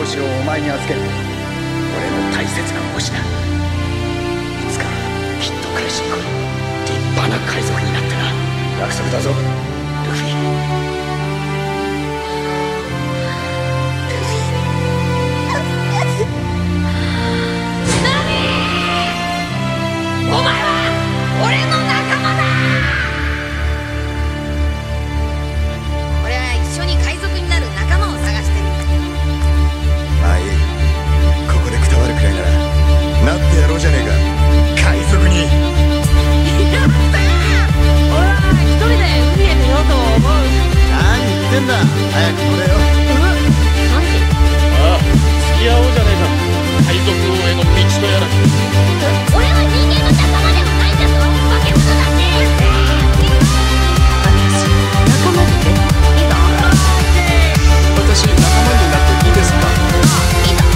子をお前に預ける。俺の大切な星だ。いつかきっと返しに来る。立派な海賊になってな。約束だぞルフィ。 早く乗れよ。 ああ、付き合おうじゃねえか。海賊王への道とやら。 俺は人間の仲間でもないんだぞ。化け物だって。 私仲間っていいの？ 私仲間になっていいですか？ いいぞ。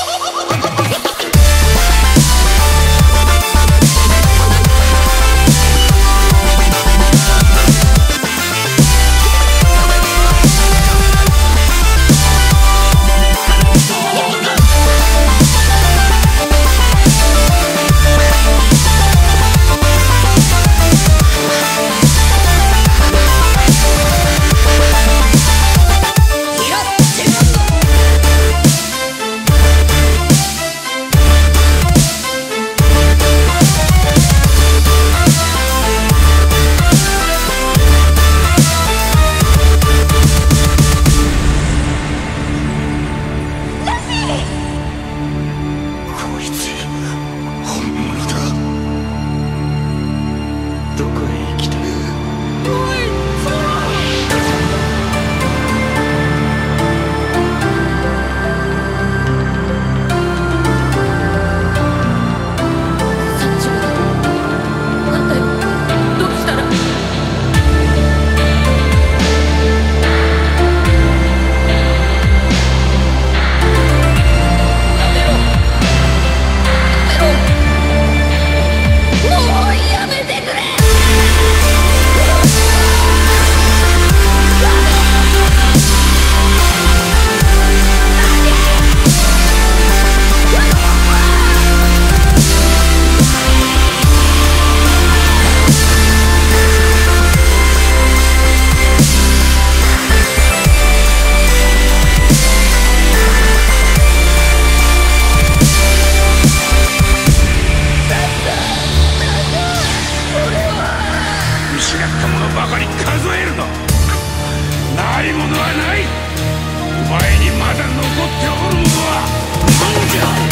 ないものはない。お前にまだ残っておるものは何じゃ。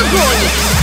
号に